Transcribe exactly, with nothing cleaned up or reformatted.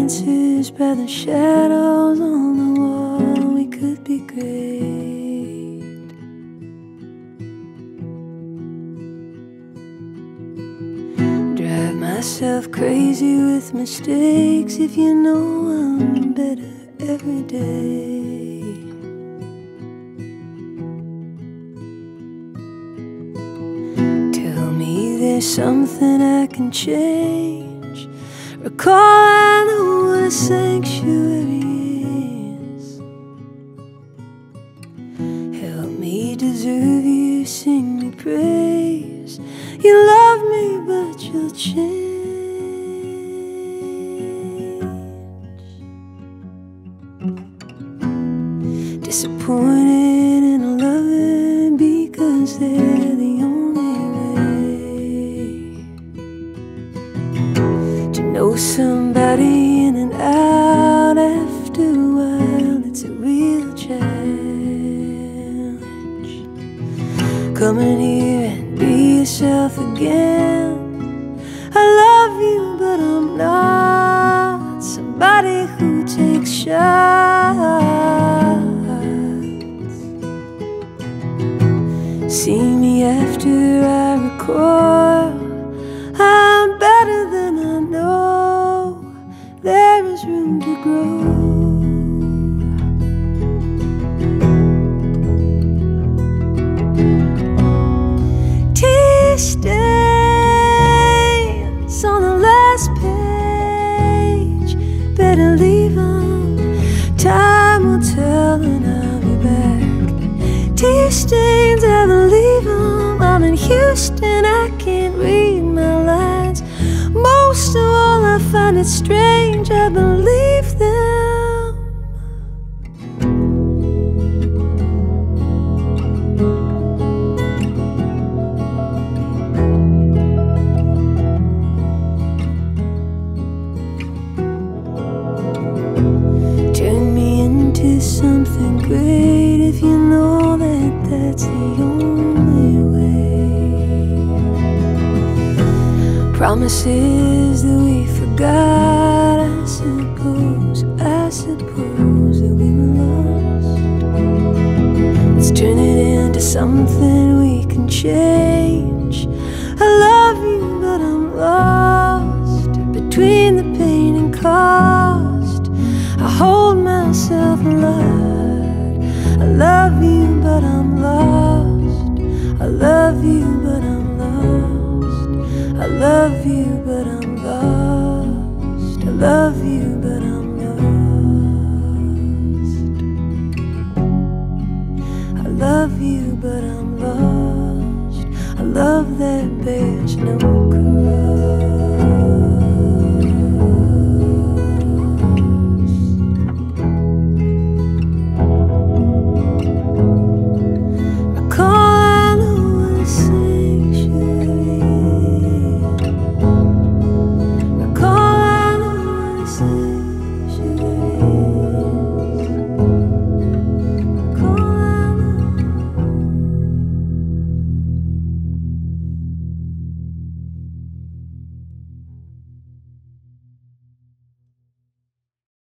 answers by the shadows on the wall. We could be great. Drive myself crazy with mistakes if you know I'm better every day. Tell me there's something I can change. Recall I know what a sanctuary is. Help me deserve you, sing me praise. You love me but you'll change. Disappointed in a lover because they're the only way to know somebody in and out. After a while it's a real challenge. Come in here and be yourself again. I love you but I'm not somebody who takes shots. See me after I recoil. I'm better than I know. There is room to grow. Tear stains on the last page. Better leave them. Time will tell and I'll be back. Tear stains, I believe them. I'm in Houston, I can't read my lines. Most of all I find it strange, I believe them. Turn me into something great if you know that that's the only way. Promises that we forgot, I suppose, I suppose that we were lost. Let's turn it into something we can change. I love you but I'm lost between the pain and cost. I hold myself alive. I love you but I'm lost. I love you but I'm lost. I love you but I'm lost. I love you but I'm lost. I love you but I'm lost. A love that bears no cause.